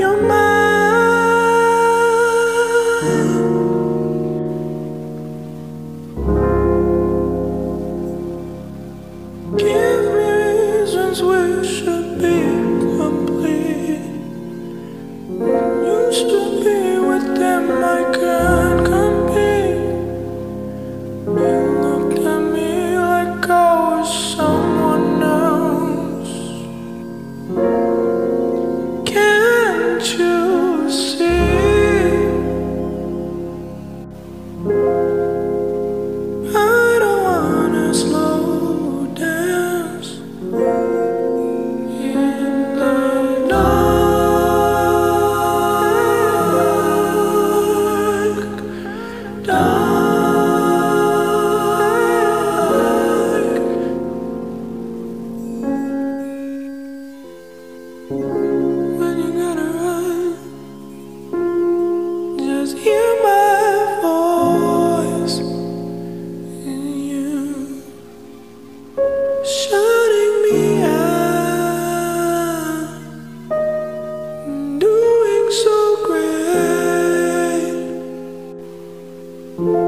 your mind. Give me reasons we should be complete. You should be with them, I can't compete. You looked at me like I was someone else. Can't you see? I don't wanna slow dance in the dark, dark. When you gotta run, just hear my voice in you, shutting me out, doing so great.